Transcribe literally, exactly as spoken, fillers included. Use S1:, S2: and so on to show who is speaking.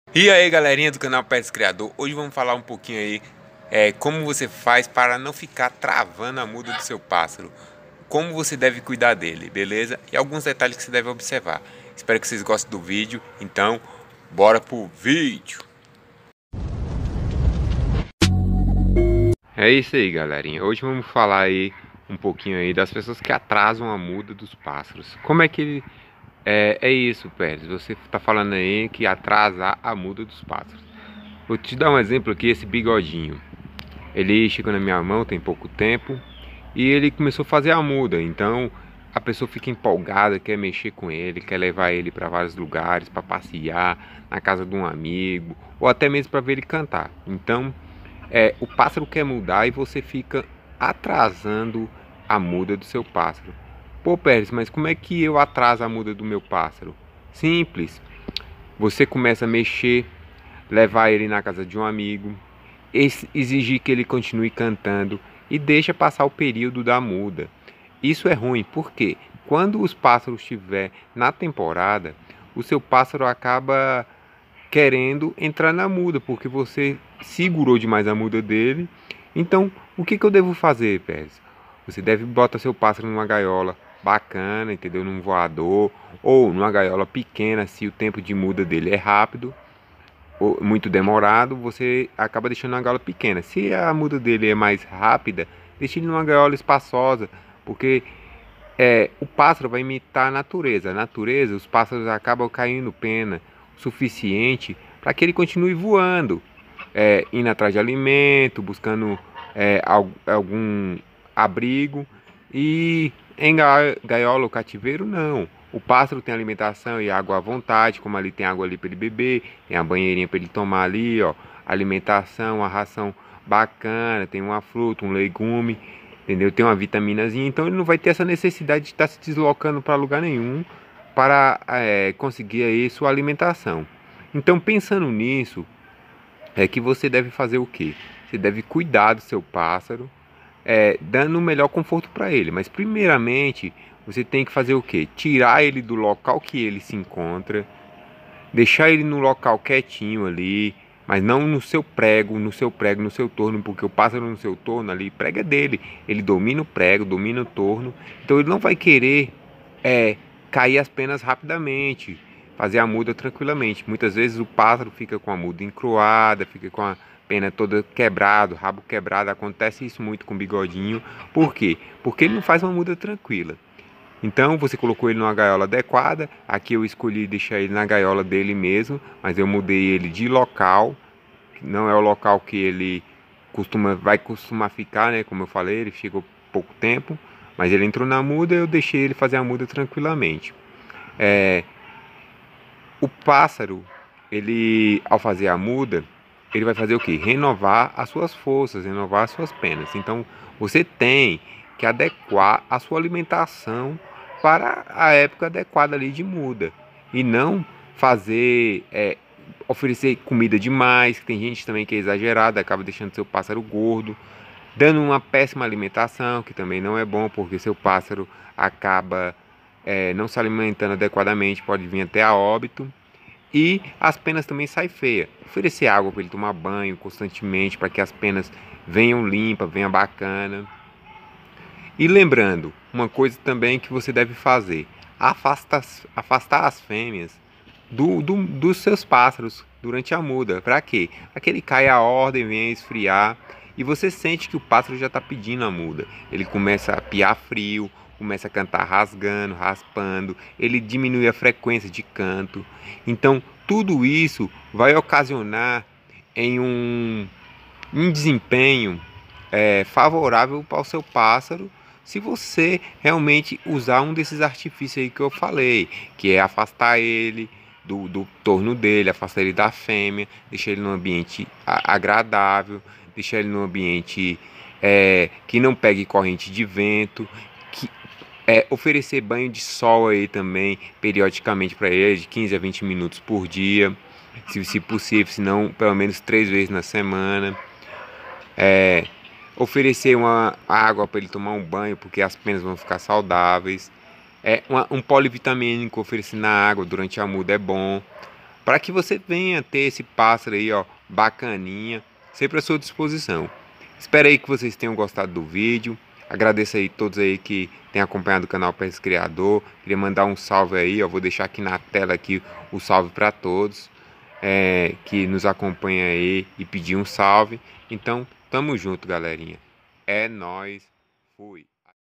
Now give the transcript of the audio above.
S1: E aí, galerinha do canal Pets Criador, hoje vamos falar um pouquinho aí é, como você faz para não ficar travando a muda do seu pássaro, como você deve cuidar dele, beleza? E alguns detalhes que você deve observar. Espero que vocês gostem do vídeo, então bora pro vídeo! É isso aí, galerinha. Hoje vamos falar aí um pouquinho aí das pessoas que atrasam a muda dos pássaros. Como é que é, é isso, Pérez? Você está falando aí que atrasa a muda dos pássaros. Vou te dar um exemplo aqui, esse bigodinho. Ele chegou na minha mão tem pouco tempo e ele começou a fazer a muda. Então a pessoa fica empolgada, quer mexer com ele, quer levar ele para vários lugares, para passear, na casa de um amigo, ou até mesmo para ver ele cantar. Então é, o pássaro quer mudar e você fica atrasando a muda do seu pássaro. Pô, Pérez, mas como é que eu atraso a muda do meu pássaro? Simples. Você começa a mexer, levar ele na casa de um amigo, exigir que ele continue cantando e deixa passar o período da muda. Isso é ruim, porque quando os pássaros estiver na temporada, o seu pássaro acaba querendo entrar na muda, porque você segurou demais a muda dele. Então, o que, que eu devo fazer, Pérez? Você deve botar seu pássaro numa gaiola bacana, entendeu? Num voador, ou numa gaiola pequena, se o tempo de muda dele é rápido ou muito demorado, você acaba deixando uma gaiola pequena. Se a muda dele é mais rápida, deixe ele numa gaiola espaçosa, porque é, o pássaro vai imitar a natureza. A natureza, os pássaros acabam caindo pena o suficiente para que ele continue voando, é, indo atrás de alimento, buscando é, algum abrigo. E em gaiola ou cativeiro, não. O pássaro tem alimentação e água à vontade, como ali tem água ali para ele beber, tem a banheirinha para ele tomar ali, ó, alimentação, a ração bacana, tem uma fruta, um legume, entendeu? Tem uma vitaminazinha, então ele não vai ter essa necessidade de estar se deslocando para lugar nenhum para é, conseguir aí sua alimentação. Então, pensando nisso, é que você deve fazer o quê? Você deve cuidar do seu pássaro, é, dando o melhor conforto para ele. Mas primeiramente você tem que fazer o quê? Tirar ele do local que ele se encontra, deixar ele no local quietinho ali, mas não no seu prego, no seu prego, no seu torno, porque o pássaro no seu torno ali, prego é dele. Ele domina o prego, domina o torno, então ele não vai querer é, cair as penas rapidamente, fazer a muda tranquilamente. Muitas vezes o pássaro fica com a muda encroada, fica com a pena toda quebrado, rabo quebrado. Acontece isso muito com o bigodinho. Por quê? Porque ele não faz uma muda tranquila. Então você colocou ele numa gaiola adequada. Aqui eu escolhi deixar ele na gaiola dele mesmo, mas eu mudei ele de local. Não é o local que ele costuma, vai costumar ficar, né? Como eu falei, ele ficou pouco tempo, mas ele entrou na muda e eu deixei ele fazer a muda tranquilamente. É, o pássaro, ele ao fazer a muda, ele vai fazer o que? Renovar as suas forças, renovar as suas penas. Então você tem que adequar a sua alimentação para a época adequada ali de muda e não fazer é, oferecer comida demais, que tem gente também que é exagerada, acaba deixando seu pássaro gordo, dando uma péssima alimentação, que também não é bom, porque seu pássaro acaba é, não se alimentando adequadamente, pode vir até a óbito. E as penas também saem feias. Oferecer água para ele tomar banho constantemente, para que as penas venham limpas, venham bacana. E lembrando, uma coisa também que você deve fazer, afasta, afastar as fêmeas do, do, dos seus pássaros durante a muda. Para quê? Para que ele caia a ordem, venha esfriar e você sente que o pássaro já está pedindo a muda. Ele começa a piar frio, começa a cantar rasgando, raspando, ele diminui a frequência de canto. Então, tudo isso vai ocasionar em um, um desempenho é, favorável para o seu pássaro, se você realmente usar um desses artifícios aí que eu falei, que é afastar ele do, do torno dele, afastar ele da fêmea, deixar ele num ambiente agradável, deixar ele num ambiente é, que não pegue corrente de vento, que é, oferecer banho de sol aí também, periodicamente para ele, de quinze a vinte minutos por dia, se, se possível, se não, pelo menos três vezes na semana. É, oferecer uma água para ele tomar um banho, porque as penas vão ficar saudáveis. É, uma, um polivitamínico oferecido na água durante a muda é bom, para que você venha ter esse pássaro aí, ó, bacaninha, sempre à sua disposição. Espero aí que vocês tenham gostado do vídeo. Agradeço aí todos aí que têm acompanhado o canal Pérez Criador. Queria mandar um salve aí, ó, vou deixar aqui na tela aqui o salve para todos é, que nos acompanham aí e pedir um salve. Então, tamo junto, galerinha. É nóis. Fui.